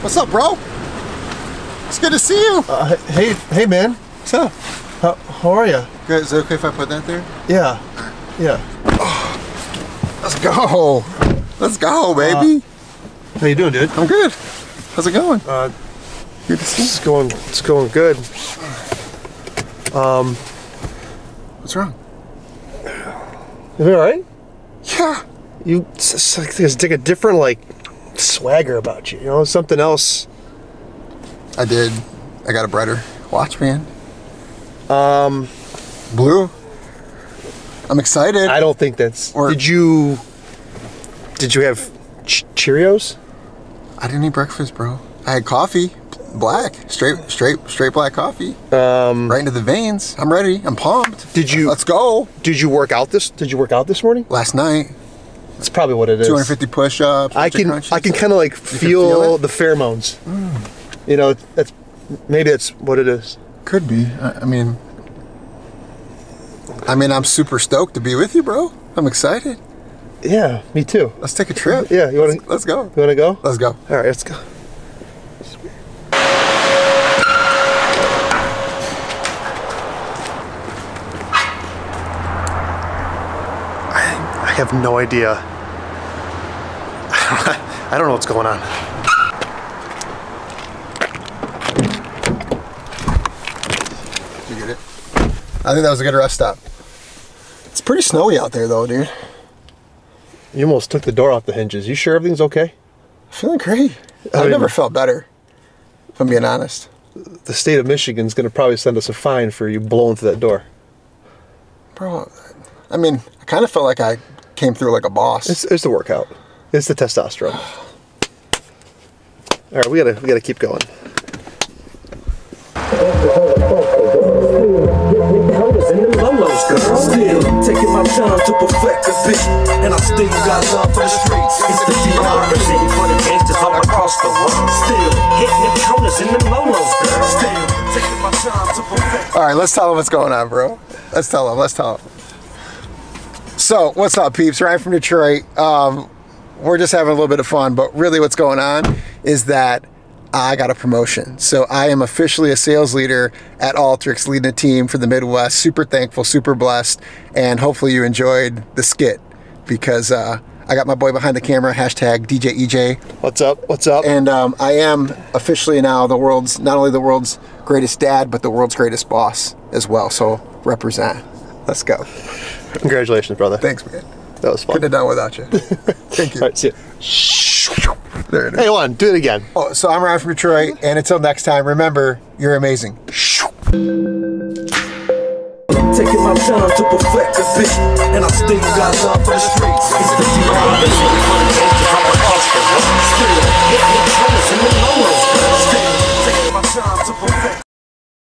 What's up, bro? It's good to see you. Hey, man. What's up? How are you? Good. Is it okay if I put that there? Yeah. Yeah. Oh, let's go. Let's go, baby. How you doing, dude? I'm good. How's it going? Good to see you. It's going good. What's wrong? You all right? Yeah. It's like there's like a different like swagger about you. You know, something else. I did. I got a brighter watch, man. Blue. I'm excited. I don't think that's. Did you have Cheerios? I didn't eat breakfast, bro. I had coffee, black, straight black coffee. Right into the veins. I'm ready. I'm pumped. Let's go. Did you work out this morning? Last night. That's probably what it is. 250 push-ups. I can kind of like feel the pheromones. You know, maybe that's what it is. Could be. I mean, I'm super stoked to be with you, bro. I'm excited. Yeah, me too. Let's take a trip. Yeah, let's go. You want to go? Let's go. All right, let's go. I have no idea. I don't know what's going on. Did you get it? I think that was a good rest stop. It's pretty snowy out there though, dude. You almost took the door off the hinges. You sure everything's okay? Feeling great. I've never felt better, if I'm being honest. The state of Michigan's going to probably send us a fine for you blowing through that door. Bro, I mean, I kind of felt like I came through like a boss. It's the workout. It's the testosterone. All right, we gotta keep going. Still taking my time to perfect the beat, and I still got love for the streets. It's the DR representing for the gangsters all across the world. Still hitting the corners in the lolos, girl. Still taking my time to perfect. All right, let's tell them what's going on, bro. Let's tell them. So, what's up, peeps? Ryan from Detroit. We're just having a little bit of fun, but really what's going on is that I got a promotion. So I am officially a sales leader at Alteryx, leading a team for the Midwest. Super thankful, super blessed, and hopefully you enjoyed the skit because I got my boy behind the camera, hashtag DJ EJ. What's up? What's up? And I am officially now not only the world's greatest dad, but the world's greatest boss as well. So represent. Let's go. Congratulations, brother. Thanks, man. That was fun. Couldn't have done without you. Thank you. All right, see you. There it is. Hey, hold on. Do it again. Oh, so I'm Ryan from Detroit, and until next time, remember, you're amazing. Taking my time to perfect the beat, and I still got love for the streets.